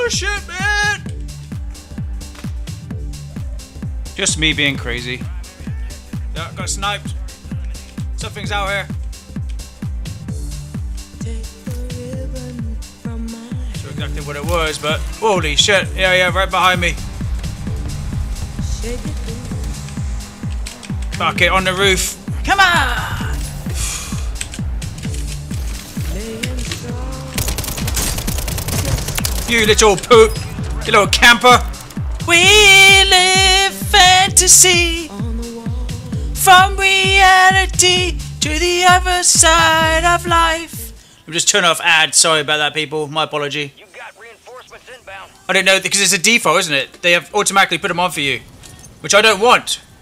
Oh shit, man! Just me being crazy. Yeah, got sniped. Something's out here. Not sure exactly what it was, but holy shit! Yeah, right behind me. Fuck it, on the roof. Come on! You little poop! You little camper! We live fantasy from reality to the other side of life. I'm just turning off ads. Sorry about that, people. My apology. You got reinforcements inbound. I didn't know because it's a default, isn't it? They have automatically put them on for you, which I don't want.